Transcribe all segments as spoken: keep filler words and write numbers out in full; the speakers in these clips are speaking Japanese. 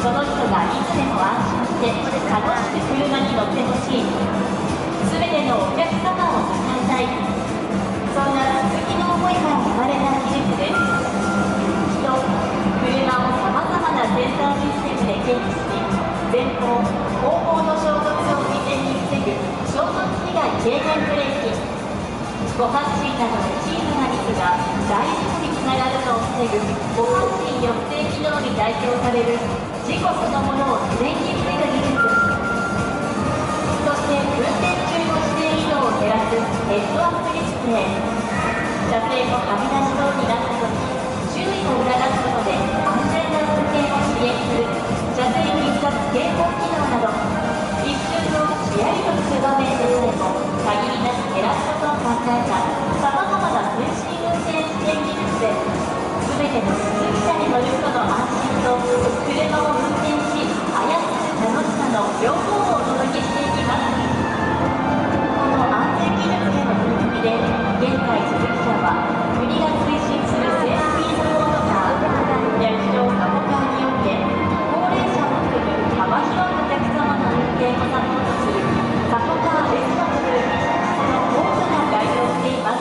その人がいつでも安心して楽しく車に乗ってほしい。すべてのお客様を支えたい。そんな鈴木の思いから生まれた技術です。人、車をさまざまなセンサーシステムで検知し、前方、後方の衝突を未然に防ぐ衝突被害軽減ブレーキ。誤発進などの小さなミスが大事故につながるのを防ぐ誤発進抑制機能に代表される事故そのものを未然に防ぐ技術。そして運転中の視線移動を減らすヘッドアップディスプレイ。車線をはみ出しそうになった時、周囲を促すことで安全な運転を支援する車線必殺警報機能など、一瞬のヒヤリとする場面でさえも限りなく減らすことを考えたさまざまな先進運転支援技術で、全ての鈴木車に乗る人の安心と車を運転し操る楽しさの両方をお届けしていきます。この安全技術への取り組みで、現在鈴木車は国が推進するセーフティーサポートカー、略称サポカーにおいて、高齢者を含む幅広いお客様の運転をサポートするサポカーレスポンス、その多くが該当しています。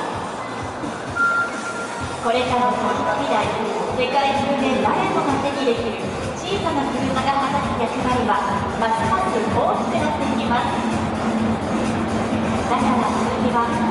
これから先の未来、世界中で誰もが手にできる小さな車が果たす役割はますます大きくなっていきます。だから鈴木は